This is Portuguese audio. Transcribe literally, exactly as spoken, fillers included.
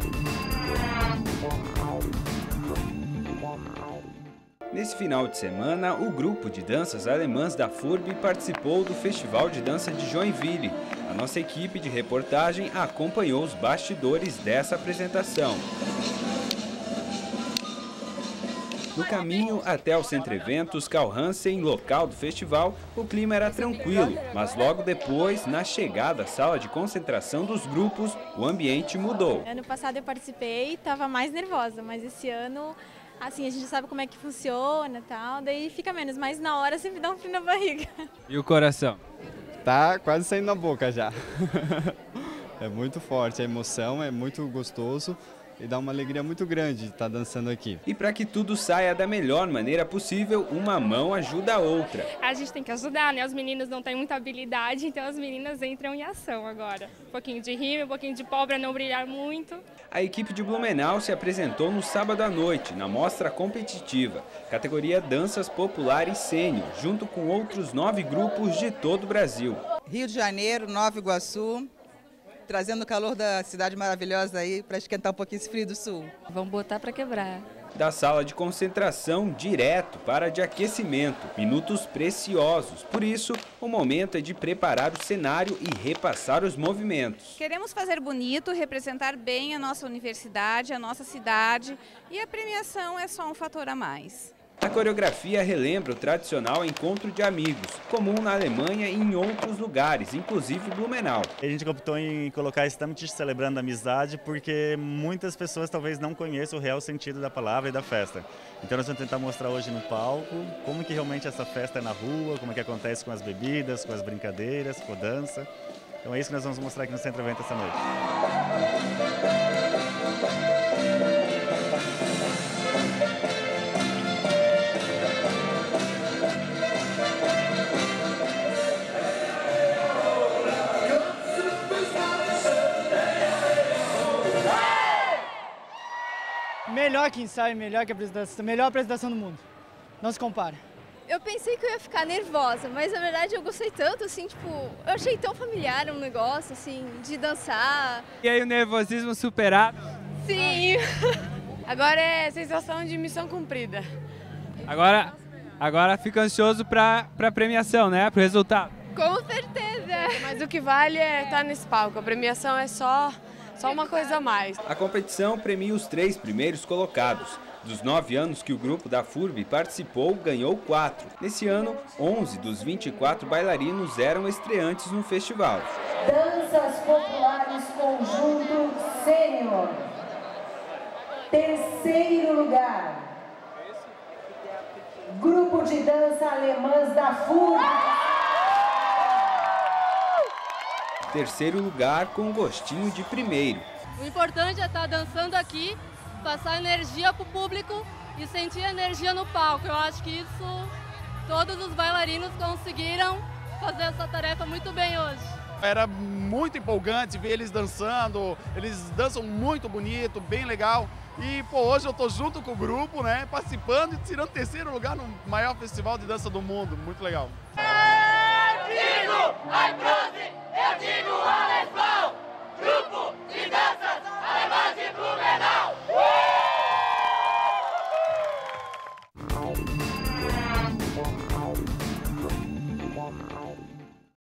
Nesse final de semana, o grupo de danças alemãs da F U R B participou do Festival de Dança de Joinville. A nossa equipe de reportagem acompanhou os bastidores dessa apresentação. No caminho até o Centro Eventos Carl Hansen, local do festival, o clima era tranquilo, mas logo depois, na chegada à sala de concentração dos grupos, o ambiente mudou. Ano passado eu participei e estava mais nervosa, mas esse ano, assim, a gente sabe como é que funciona e tal, daí fica menos, mas na hora sempre dá um frio na barriga. E o coração? Tá quase saindo na boca já. É muito forte, a emoção é muito gostoso. E dá uma alegria muito grande estar dançando aqui. E para que tudo saia da melhor maneira possível, uma mão ajuda a outra. A gente tem que ajudar, né? Os meninos não têm muita habilidade, então as meninas entram em ação agora. Um pouquinho de rima, um pouquinho de pó para não brilhar muito. A equipe de Blumenau se apresentou no sábado à noite, na mostra competitiva, categoria Danças Populares Sênior, junto com outros nove grupos de todo o Brasil. Rio de Janeiro, Nova Iguaçu, trazendo o calor da cidade maravilhosa aí para esquentar um pouquinho esse frio do sul. Vamos botar para quebrar. Da sala de concentração direto para a de aquecimento, minutos preciosos. Por isso, o momento é de preparar o cenário e repassar os movimentos. Queremos fazer bonito, representar bem a nossa universidade, a nossa cidade, e a premiação é só um fator a mais. A coreografia relembra o tradicional encontro de amigos, comum na Alemanha e em outros lugares, inclusive Blumenau. A gente optou em colocar Stammtisch celebrando a amizade porque muitas pessoas talvez não conheçam o real sentido da palavra e da festa. Então nós vamos tentar mostrar hoje no palco como que realmente essa festa é na rua, como é que acontece com as bebidas, com as brincadeiras, com a dança. Então é isso que nós vamos mostrar aqui no Centro Evento essa noite. Melhor que ensaio, melhor que apresentação, melhor apresentação do mundo. Não se compara. Eu pensei que eu ia ficar nervosa, mas na verdade eu gostei tanto, assim, tipo, eu achei tão familiar um negócio, assim, de dançar. E aí o nervosismo superado? Sim! Agora é sensação de missão cumprida. Agora, agora fica ansioso para a premiação, né? Para o resultado. Com certeza! Mas o que vale é estar nesse palco, a premiação é só... Só uma coisa a mais. A competição premia os três primeiros colocados. Dos nove anos que o grupo da F U R B participou, ganhou quatro. Nesse ano, onze dos vinte e quatro bailarinos eram estreantes no festival. Danças Populares Conjunto Sênior. Terceiro lugar. Grupo de dança alemãs da F U R B. Terceiro lugar com gostinho de primeiro. O importante é estar dançando aqui, passar energia para o público e sentir energia no palco. Eu acho que isso todos os bailarinos conseguiram fazer essa tarefa muito bem hoje. Era muito empolgante ver eles dançando, eles dançam muito bonito, bem legal. E pô, hoje eu estou junto com o grupo, né, participando e tirando terceiro lugar no maior festival de dança do mundo. Muito legal. É, digo, ai,